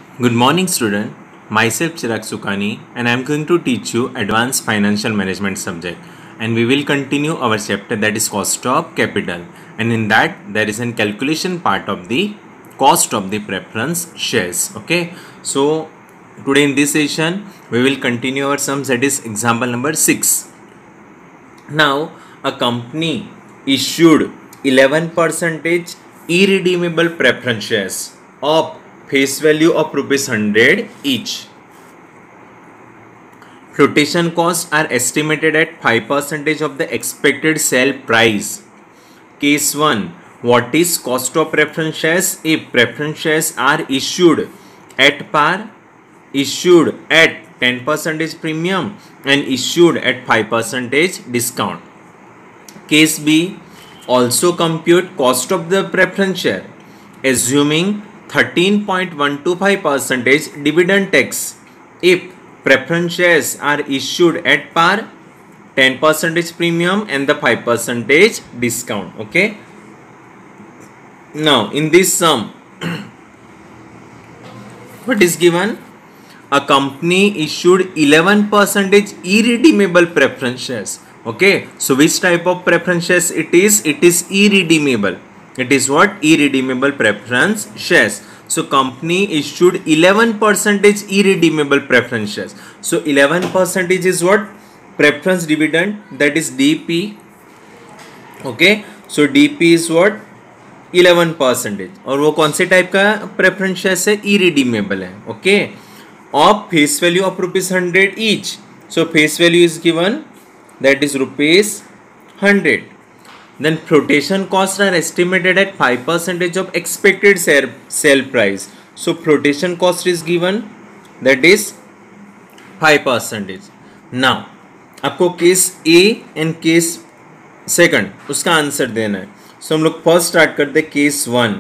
Good morning, student. Myself Chirag Sukhani, and I am going to teach you Advanced Financial Management subject. And we will continue our chapter that is Cost of Capital. And in that, there is a calculation part of the cost of the preference shares. Okay. So today in this session, we will continue our sums. That is example number 6. Now, a company issued 11% irredeemable preference shares of face value of ₹100 each. Flotation costs are estimated at 5% of the expected sale price. Case 1. What is cost of preference shares if preference shares are issued at par, issued at 10% premium and issued at 5% discount? Case B. Also compute cost of the preference share assuming 13.125% dividend tax if preference shares are issued at par, 10% premium and the 5% discount. Okay. Now in this sum, what is given? A company issued 11% irredeemable preference shares. Okay. So which type of preference shares it is? It is irredeemable. It is what? Irredeemable preference shares. So company issued 11% irredeemable preference shares. So 11% is what? Preference dividend, that is DP. Okay. So DP is what? 11%. और वो कौन से type का preference shares है? Irredeemable है. Okay. Of face value of ₹100 each. So face value is given, that is ₹100. Then flotation costs are estimated at 5% of expected sale price. So flotation cost is given, that is 5%. Now आपको case A and case second उसका answer देना है. So हम लोग first start करते case 1.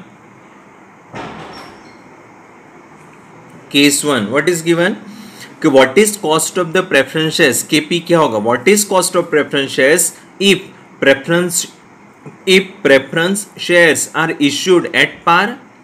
Case 1 what is given कि what is cost of the preference shares. KP क्या होगा? What is cost of preference shares if preference shares are issued at par,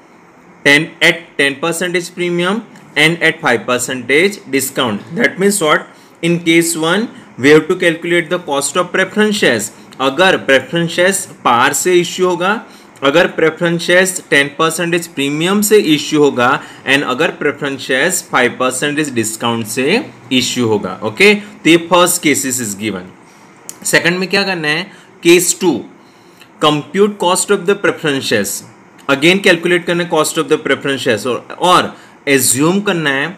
10% premium and at 5% discount. That means what? In case 1 we have to calculate the cost of preference shares. अगर preference shares par से issue होगा, अगर preference shares 10% premium से issue होगा and अगर preference shares 5% discount से issue होगा. Okay? तो ये first cases is given. Second में क्या करना है? Case 2. Compute cost of the preference shares. Again calculate करना है cost of the preference shares और एज्यूम करना है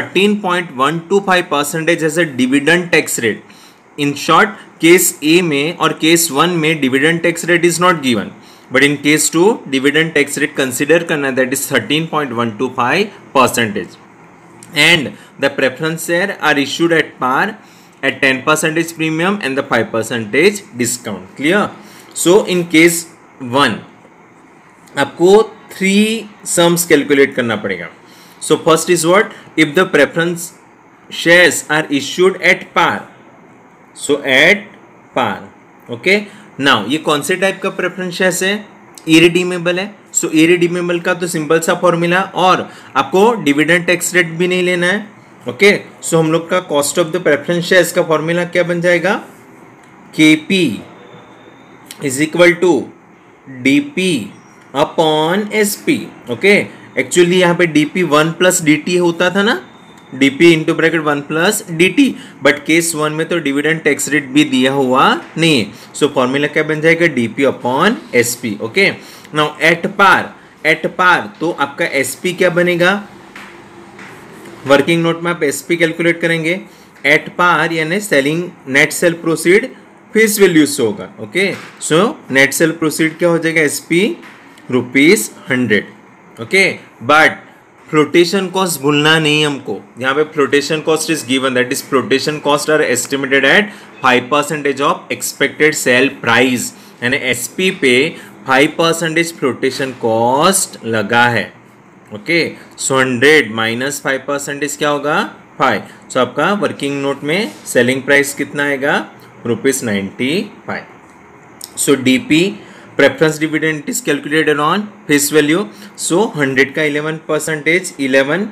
13.125% as a dividend tax rate. In short case A में और केस 1 में dividend tax rate is not given, but in case 2 dividend tax rate consider करना है, that is 13.125%. And the preference share are issued at par at 10% premium and the 5% discount. Clear? So in case 1 आपको 3 sums calculate करना पड़ेगा. So first is what? If the preference shares are issued at par. So at par. Okay. Now ये कौन से type का preference shares है? Irredeemable है. So irredeemable का तो सिंपल सा फॉर्मूला और आपको डिविडेंड टैक्स रेट भी नहीं लेना है. ओके. सो हम लोग का cost of the preference shares का फॉर्मूला क्या बन जाएगा? KP is equal to DP upon SP. Okay. Actually यहाँ पे डीपी 1 प्लस डी होता था ना, DP into bracket 1 plus D, but case 1 में तो डिविडेंड टैक्स रेट भी दिया हुआ नहीं है. सो फॉर्मूला क्या बन जाएगा? DP upon SP. Okay. Now at par तो आपका एसपी क्या बनेगा? वर्किंग नोट में आप एसपी कैलकुलेट करेंगे. एट पार यानी selling net sale proceed face value से होगा. Okay. So net sale proceed क्या हो जाएगा? SP ₹100. Okay. But flotation cost भूलना नहीं हमको. यहाँ पे flotation cost is given, that is flotation cost are estimated at 5% of expected sale price. यानी एसपी पे 5% फ्लोटेशन कॉस्ट लगा है. ओके. सो 100 माइनस 5% क्या होगा? 5. सो आपका वर्किंग नोट में सेलिंग प्राइस कितना आएगा? ₹95. So DP preference dividend is calculated on face value. So 100 का 11%, 11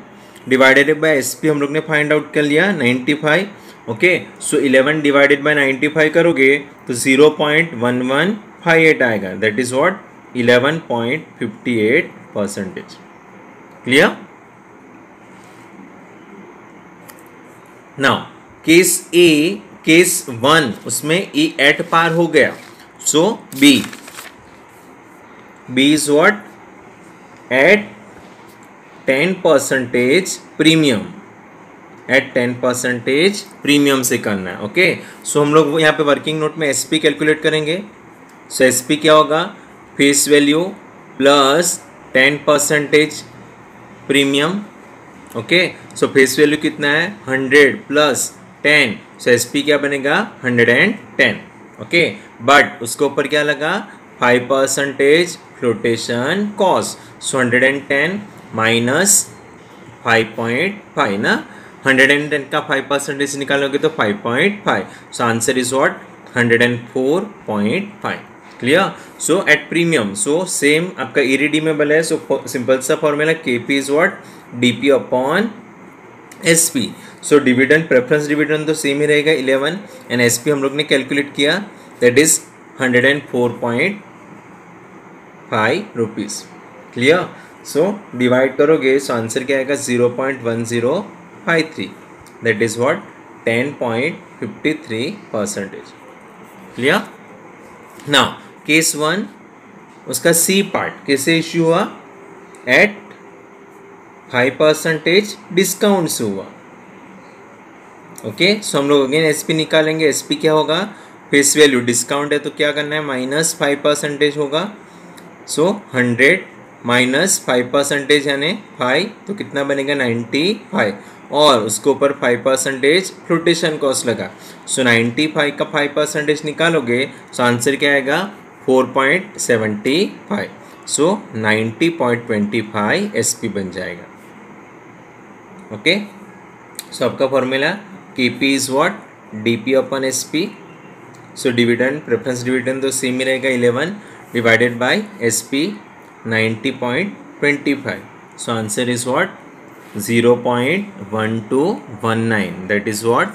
डिवाइडेड बाय एसपी हम लोग ने फाइंड आउट कर लिया 95. ओके, सो 11 डिवाइडेड बाय 95 करोगे तो 0.1158 आएगा. That is what 11.58%. Clear. Now case A, case 1 उसमें ई एट पार हो गया. So B is what at 10% premium. At 10% premium से करना है. ओके, सो हम लोग यहाँ पे वर्किंग नोट में एसपी कैलकुलेट करेंगे. सो एसपी क्या होगा, face value plus 10% premium. Okay, so face value कितना है 100 प्लस 10. सो एसपी क्या बनेगा 110. ओके, बट उसके ऊपर क्या लगा 5% फ्लोटेशन कॉस्ट. सो 110 माइनस 5.5 ना. 110 का 5% निकालोगे तो 5.5. So answer is what 104.5. Clear. So at premium, so same आपका इरिडीमेबल है. सो सिंपल सा formula KP is what DP upon SP. So dividend preference dividend तो सेम ही रहेगा 11 एंड एसपी हम लोग ने कैलकुलेट किया that is 104.5 rupees. Clear. So divide करोगे सो आंसर क्या आएगा 0.1053. That is what 10.53%. Clear. Now case 1 उसका सी पार्ट कैसे इश्यू हुआ, एट 5% डिस्काउंट से हुआ. ओके, सो हम लोग अगेन एसपी निकालेंगे. एसपी क्या होगा, फेस वैल्यू डिस्काउंट है तो क्या करना है माइनस 5% होगा. सो 100 माइनस 5% यानी 5 तो कितना बनेगा 95 और उसके ऊपर 5% फ्लोटेशन कॉस्ट लगा. सो 95 का 5% निकालोगे सो आंसर क्या आएगा 4.75. सो 90.25 एसपी बन जाएगा. ओके, सो आपका formula KP is what DP upon SP. So dividend preference dividend तो सेम ही रहेगा 11 divided by SP 90.25. So answer is what 0.1219. That is what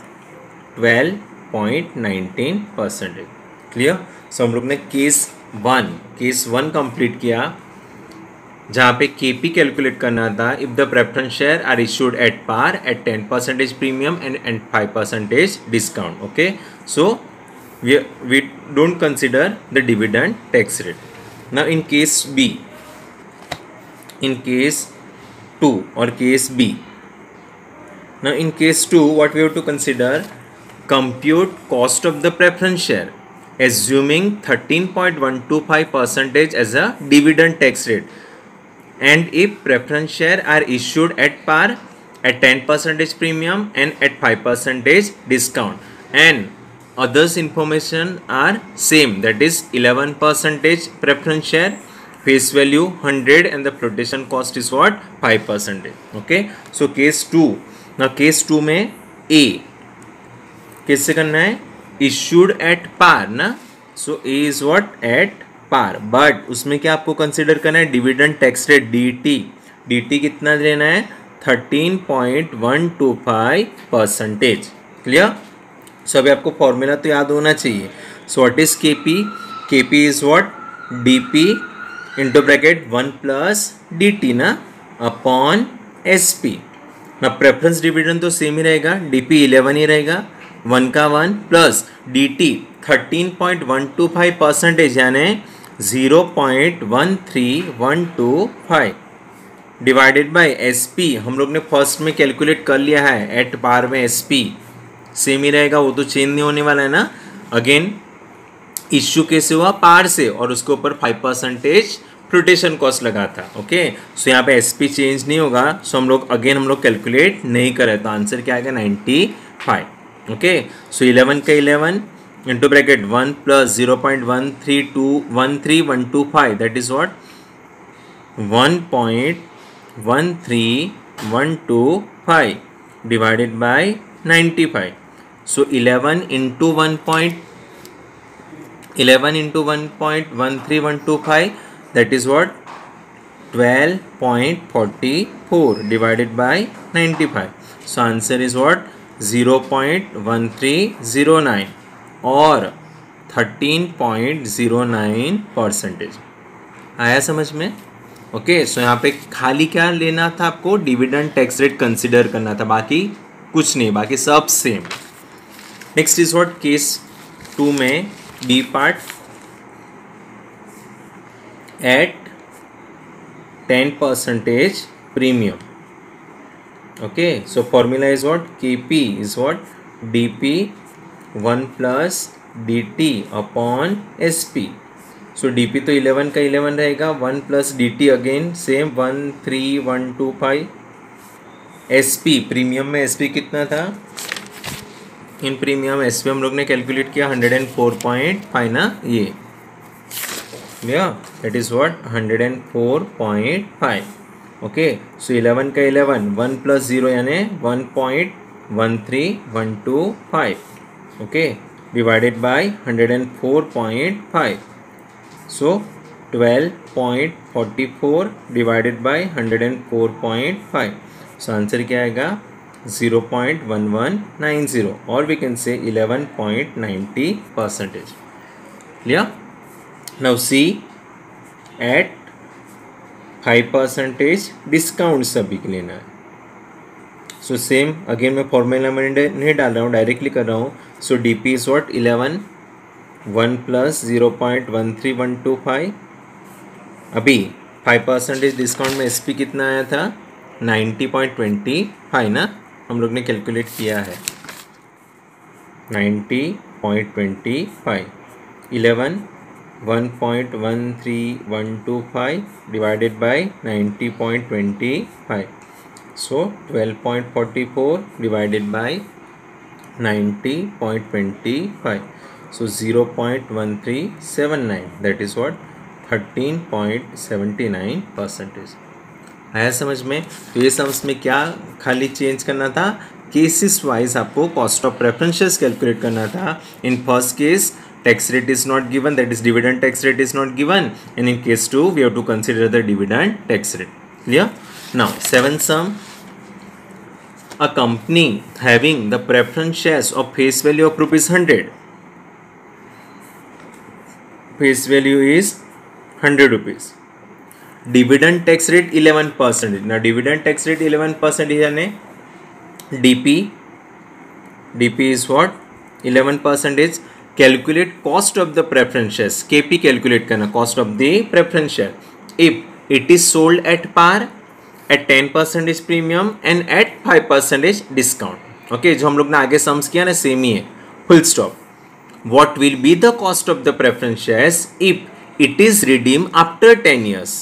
12.19%. Clear. So हम लोग ने केस 1 कंप्लीट किया जहाँ पे केपी कैलकुलेट करना था. If the preference share are issued at par at 10% premium and 5% discount. Okay, so we don't consider the dividend tax rate. Now in case B, in case 2 or case B, now in case 2 what we have to consider, compute cost of the preference share assuming 13.125% as a dividend tax rate, and if preference share are issued at par at 10% premium and at 5% discount and others information are same, that is 11% preference share, face value 100 and the flotation cost is what 5%. okay, so case 2. now case 2 में A कैसे करना है, issued at par ना. so A is what at par, but उसमें क्या आपको consider करना है डिविडेंड टैक्स रेट DT कितना लेना है 13.125%. क्लियर. सो अभी आपको फॉर्मूला तो याद होना चाहिए. So what is KP is what DP into bracket 1 plus dt ना अपॉन एसपी. ना प्रेफरेंस डिविडेंड तो सेम ही रहेगा, डीपी 11 ही रहेगा, 1 का 1 प्लस dt 13.125% यानी 0.13125 डिवाइडेड बाय एसपी. हम लोग ने फर्स्ट में कैलकुलेट कर लिया है एट पार में एसपी सेम ही रहेगा, वो तो चेंज नहीं होने वाला है ना. अगेन इश्यू कैसे हुआ पार से और उसके ऊपर 5% फ्लोटेशन कॉस्ट लगा था. ओके, सो यहाँ पे एसपी चेंज नहीं होगा. सो हम लोग कैलकुलेट नहीं करे तो आंसर क्या आएगा 95. ओके, सो 11 का 11 into bracket 1 plus 0.1312 that is what 1.1312 divided by 95. So 11 into 1.1325 that is what 12.44 divided by 95. So answer is what? 0.1309 और 13.09%. आया समझ में? ओके, सो यहाँ पे खाली क्या लेना था आपको? डिविडेंड टैक्स रेट कंसिडर करना था, बाकी कुछ नहीं, बाकी सब same. Next is what? Case 2 में B part at 10% premium. Okay, so formula is what? KP is what? DP 1 plus DT upon SP. So DP तो 11 का 11 रहेगा, 1 plus DT again same 13125. SP premium में SP कितना था? इन premium SP हम लोग ने कैलकुलेट किया 104.5 ना, ये that is what? 104.5. okay, so 11 का 11 1 plus 0 यानी 1.13125. okay, divided by 104.5. so 12.44 divided by 104.5. so answer क्या आएगा? 0.1190 or we can say 11.90%. clear? Now see, at 5% discount सभी के लेना है. सो सेम अगेन मैं फॉर्मूला में नहीं डाल रहा हूँ, डायरेक्टली कर रहा हूँ. So D P is what? 11 1 plus 0.13125. अभी 5% डिस्काउंट में एस पी कितना आया था? 90.25 ना, हम लोग ने कैलकुलेट किया है 90.25. 11 1.13125 divided by 90.25. so 12.44 divided by 90.25. so 0.1379. that is what? 13.79%. आया समझ में? तो ये सम्स में क्या खाली चेंज करना था? केसेस वाइज आपको कॉस्ट ऑफ प्रेफरेंसेस कैलकुलेट करना था. In first case tax rate is not given, that is dividend tax rate is not given, and in case 2 we have to consider the dividend tax rate. Clear? Now 7th sum, a company having the preference shares of face value of rupees 100, face value is 100 rupees, dividend tax rate 11%. now dividend tax rate 11% यानी DP is what? 11%. Calculate cost of the preference shares. KP calculate करना, cost of the preference share. If it is sold at par, at 10% premium and at 5% discount. Okay, जो हम लोग ने आगे sums किया ना same ही है. Full stop. What will be the cost of the preference shares if it is redeemed after 10 years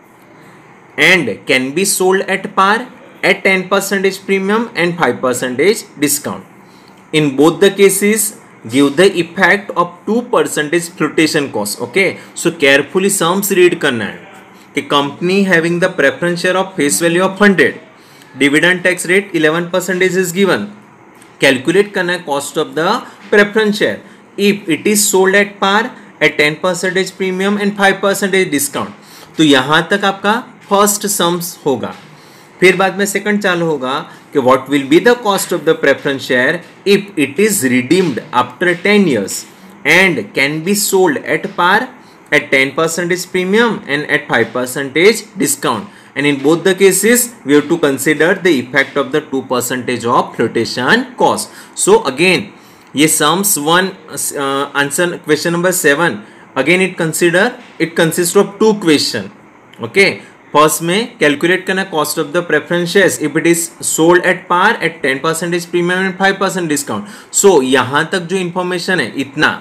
and can be sold at par, at 10% premium and 5% discount? In both the cases, give the effect of 2% flotation cost. okay, so carefully sums read करना है कि company having the preference share of face value of 100, dividend tax rate 11% is given. calculate करना है cost of the preference share if it is sold at par, at 10% premium and 5% discount. तो यहाँ तक आपका first sums होगा. फिर बाद में सेकंड चालू होगा कि what will be the cost of the preference share if it is redeemed after 10 years and can be sold at par, at 10% premium and at 5% discount, and in both the cases we have to consider the effect of the 2% of flotation cost. So again ये sums one answer question number 7 again it consists of two question. okay, first में calculate करना cost of the preference shares if it is sold at par at 10% premium and 5% discount. So यहां तक जो information है,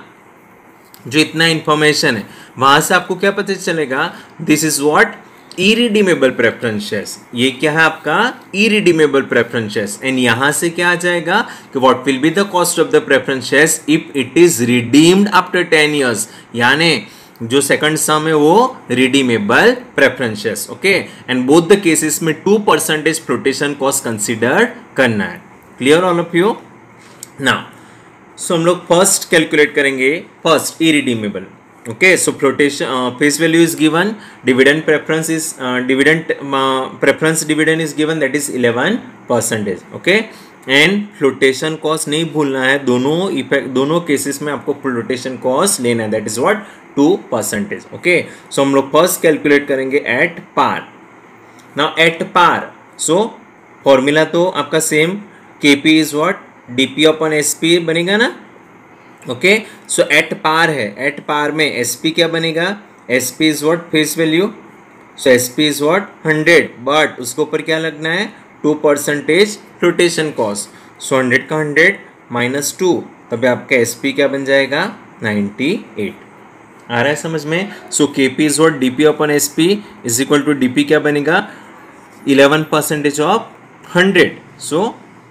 इतना information है, वहां से आपको क्या पता चलेगा? This is what? Irredeemable preference shares. ये क्या है आपका? Irredeemable preference shares. एंड यहां से क्या आ जाएगा कि what will be the cost of the preference shares if it is redeemed after 10 years. यानी जो सेकंड सम है वो redeemable preference shares. Okay, and both the cases में 2% फ्लोटेशन कॉस्ट कंसीडर करना है. Clear all of you? Now so हम लोग first calculate करेंगे, first irredeemable. Okay, so flotation face value is given, dividend preference is preference dividend is given, that is 11%. Okay, and flotation cost नहीं भूलना है, दोनों cases में आपको flotation cost लेना है, that is what 2%. Okay, so हम लोग फर्स्ट कैलकुलेट करेंगे at par. Now at par, so formula तो आपका same, KP is what DP upon SP बनेगा ना. ओके, सो एट पार है, एट पार में एसपी क्या बनेगा, SP is what face value, so SP is what 100, but उसके ऊपर क्या लगना है 2% फ्लोटेशन कॉस्ट. सो 100 का 100 माइनस 2, तभी आपका एसपी क्या बन जाएगा 98. आ रहा है समझ में. So KP is what DP upon SP is equal to DP क्या बनेगा 11% of 100. So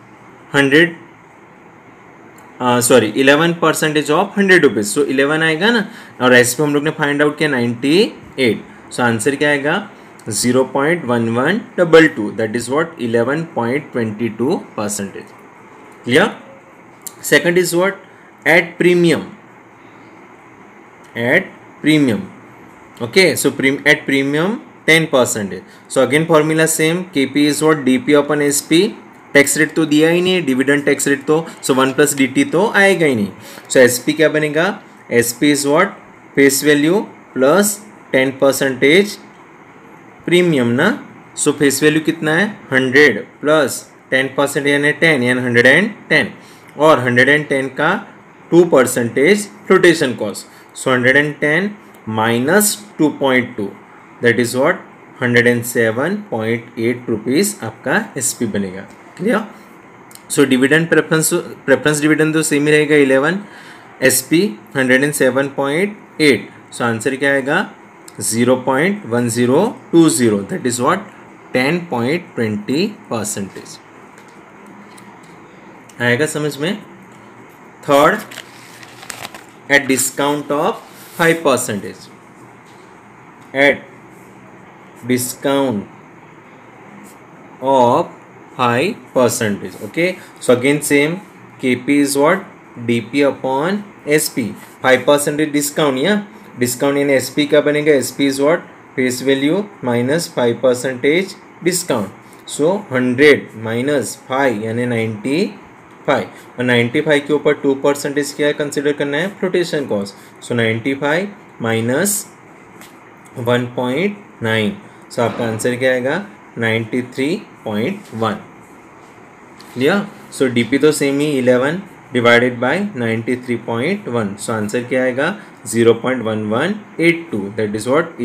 11% of 100 rupees, so 11 आएगा ना, और एसपी हम लोग ने फाइंड आउट किया 98. सो आंसर क्या आएगा 0.1122, that is what 11.22%. Clear. Second is what at premium. Okay, so at premium 10%. So again formula same, KP is what DP upon SP. Tax rate तो दिया ही नहीं, डिविडेंड टैक्स रेट तो, सो 1 + DT तो आएगा ही नहीं. सो एसपी क्या बनेगा, SP is what face value plus 10% premium ना. सो फेस वैल्यू कितना है 100 प्लस 10% यानी 10 यानी 110, और 110 का 2% flotation cost. So 110 minus 2.2, that is what 107.8 rupees आपका एसपी बनेगा. Clear. So dividend preference dividend तो सेम ही रहेगा 11, एसपी 107.8. सो आंसर क्या आएगा 0.1020, दैट इज व्हाट 10.20% आएगा समझ में. Third at discount of 5%, at discount of 5%. Okay, so again same, KP is what DP upon SP, 5% discount या डिस्काउंट यानी SP क्या बनेगा, SP is what face value minus 5% discount. So 100 minus 5 यानी 95, और 95 के ऊपर 2% क्या कंसिडर करना है flotation cost. So 95 minus 1.9, so आपका आंसर क्या आएगा 93.1. क्लियर. सो डीपी तो सेम ही 11 डिवाइडेड बाय 93.1, सो आंसर क्या आएगा 0.1182, दैट इज व्हाट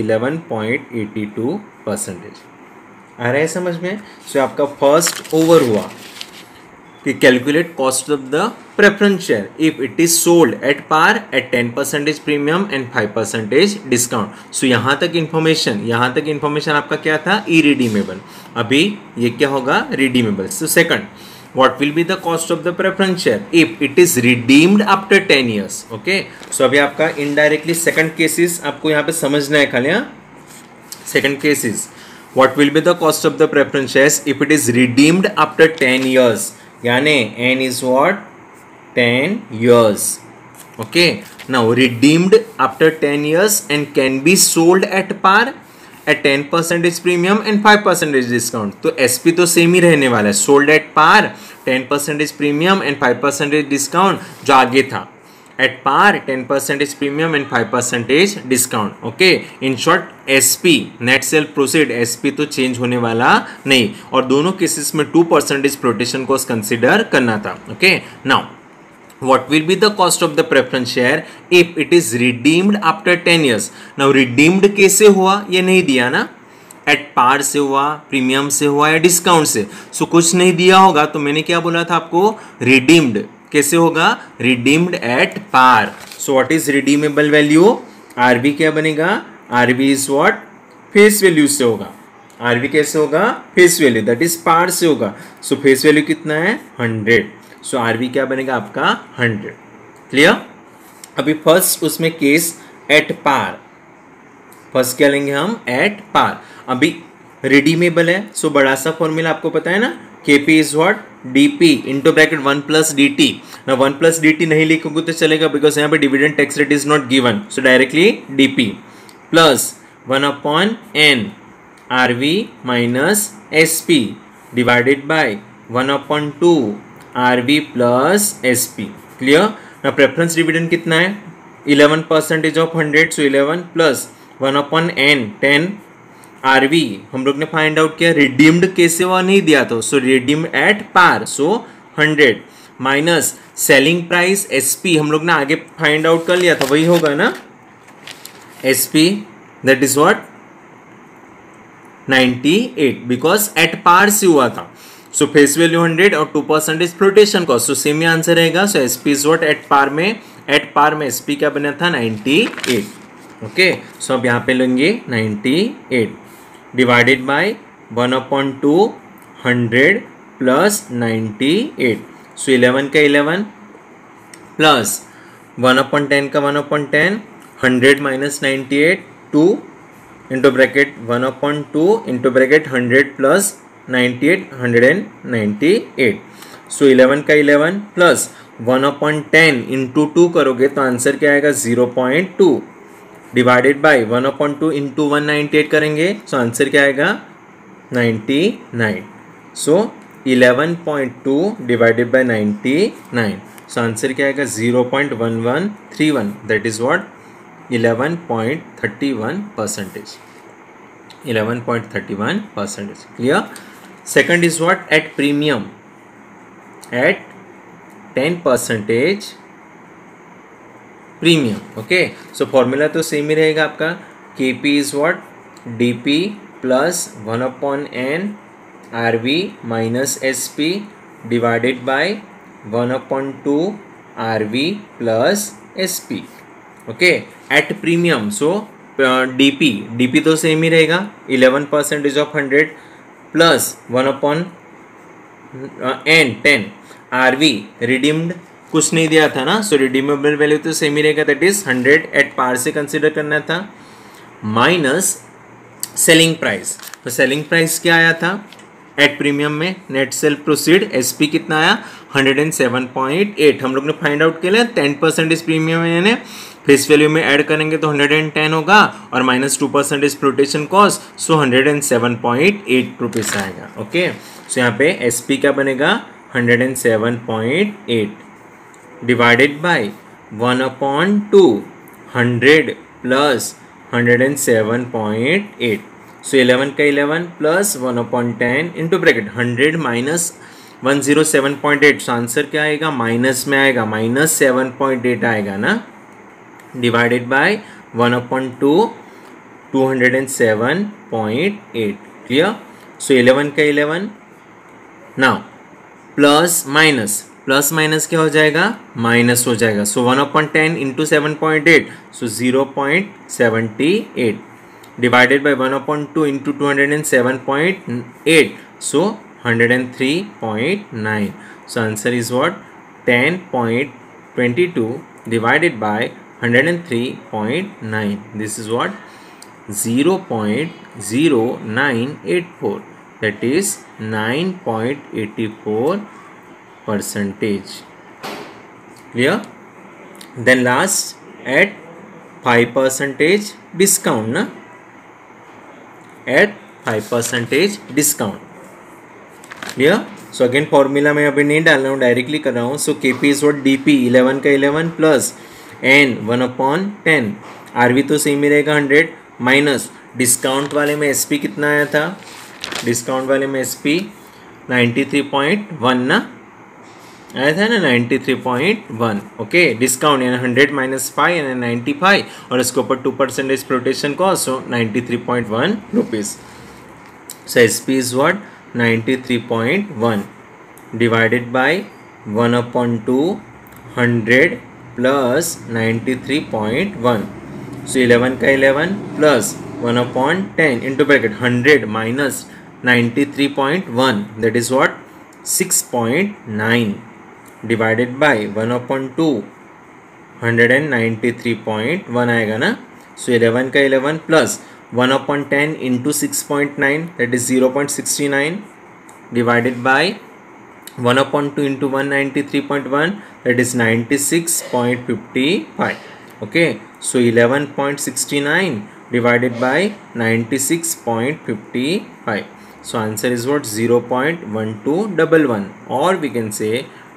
11.82%. आ रहा है समझ में. सो आपका फर्स्ट ओवर हुआ कि calculate cost of the preference share if it is sold at par at 10% premium and 5% discount. So यहाँ तक इन्फॉर्मेशन आपका क्या था इरिडीमेबल. अभी ये क्या होगा redeemable. So second, what will be the cost of the preference share if it is redeemed after 10 years. okay, so अभी आपका indirectly second cases आपको यहाँ पे समझना है खाली. second cases, what will be the cost of the preference shares if it is redeemed after 10 years, यानी n is what 10 years. okay, now redeemed after 10 years and can be sold at par at 10% premium and 5% discount. तो SP तो same ही रहने वाला है, sold at par 10% premium and 5% discount जो आगे था, at par 10% premium and 5% discount. Okay, in short SP net sale proceed, SP तो चेंज होने वाला नहीं, और दोनों केसेस में 2% फ्लोटेशन कॉस्ट कंसिडर करना था. Okay, now what will be the cost of the preference share if it is redeemed after 10 years. now redeemed कैसे हुआ ये नहीं दिया ना, एट पार से हुआ, प्रीमियम से हुआ या डिस्काउंट से. सो कुछ नहीं दिया होगा तो मैंने क्या बोला था आपको रिडीम्ड कैसे होगा, redeemed at par. So what is redeemable value, RB क्या बनेगा, RB is what face value से होगा. आरबी कैसे होगा face value, that is par से होगा. सो फेस वैल्यू कितना है 100. सो आरबी क्या बनेगा आपका 100. क्लियर. अभी फर्स्ट उसमें केस एट पार, फर्स्ट क्या लेंगे हम एट पार. अभी रिडीमेबल है, सो बड़ा सा फॉर्मूला आपको पता है ना, KP is what D into bracket 1 plus D T. ना 1 प्लस डी टी नहीं लिखोगे तो चलेगा बिकॉज यहाँ पे dividend tax rate is not given, so directly D P plus 1 upon N R V minus S P divided by 1 upon 2 R V plus S P. Clear. ना preference dividend कितना है 11% of 100, so 11 plus 1 upon N 10 R V हम लोग ने find out किया, redeemed कैसे हुआ नहीं दिया तो, so redeemed at par, so 100 minus selling price S P हम लोग ने आगे फाइंड आउट कर लिया था, वही होगा ना S P that is what 98 because at par से हुआ था। सो फेस वैल्यू 100 और 2% फ्लोटेशन कॉस्ट, सो सेम ही आंसर रहेगा। So S P is what at par में एस पी क्या बना था 98। ओके, सो अब यहाँ पे लेंगे 98 divided by 1 upon 2 100 plus 98, so 11 का 11 प्लस 1 अपॉन 10 का 1 upon 10 100 minus 98 2 into bracket 1 upon 2 into bracket 100 plus 98 198, so 11 का 11 प्लस 1 अपॉन 10 इंटू 2 करोगे तो आंसर क्या आएगा 0.2 डिवाइडेड बाय 1 अपॉन 2 इंटू 198 करेंगे, सो आंसर क्या आएगा 99, so 11.2 divided by 99, so answer क्या आएगा 0.1131 that is what 11.31%, 11.31%। Clear. Second is what at premium at 10% premium. Okay, so formula तो सेम ही रहेगा आपका, K P is what D P plus 1 upon N R V minus S P divided by 1 upon 2 R V plus S P. Okay, at premium, so D P तो same ही रहेगा 11% of 100 plus 1 upon N 10 R V redeemed कुछ नहीं दिया था ना, so redeemable value तो same ही रहेगा दैट इज 100 एट पार से कंसिडर करना था माइनस सेलिंग प्राइस। तो सेलिंग प्राइस क्या आया था एट प्रीमियम में, net sale proceed S P कितना आया 107.8 हम लोग ने फाइंड आउट किया 10% इस प्रीमियम में, यानी फेस वैल्यू में ऐड करेंगे तो 110 होगा और minus 2% flotation cost, so 107.8 rupees आएगा। ओके, सो यहाँ पे एस पी क्या बनेगा 107.8 divided by 1 upon 2 100 plus 107.8, so 11 का 11 plus 1 upon 10 into bracket 100 minus 107.8, so answer क्या आएगा माइनस में आएगा माइनस 7.8 आएगा ना, divided by 1 upon 2 207.8। Clear. So 11 का 11 नाउ प्लस माइनस क्या हो जाएगा माइनस हो जाएगा, so 1 upon 10 into 7.8, so 0.78 divided by 1 upon 2 into 207.8, so 103.9, so answer is what 10.22 divided by 103.9, this is what 0.0984 that is 9.84%. Clear? Then last at 5% discount na, at 5% discount. Clear? So again formula मैं अभी नहीं डाल रहा हूँ, directly कर रहा हूँ। So KP is what DP 11 का 11 प्लस N 1 अपॉन 10 RV तो सेम ही रहेगा 100 माइनस डिस्काउंट वाले में SP कितना आया था, डिस्काउंट वाले में SP 93.1 ना आया था ना 93.1। ओके, डिस्काउंट यानी 100 माइनस 5 यानी 95 और इसके ऊपर 2% flotation cost, so 93.1 rupees. So SP is what 93.1 divided by 1 upon 2 100 plus 93.1, so 11 का 11 plus 1 upon 10 into bracket 100 minus 93.1 that is what 6.9 divided by 1 upon 2 193.1 आएगा ना, सो 11 का 11 plus 1 upon 10 into 6.9 that is 0.69 divided by 1/2 into 193.1, that is 96.55. Okay, so 11.69 divided by 96.55. So answer is what? 0.1211, or we can say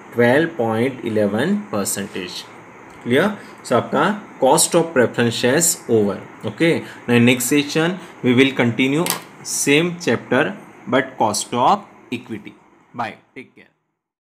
12.11%. Clear? So आपका cost of preference shares over. Okay, now next session we will continue same chapter but cost of equity. Bye, take care.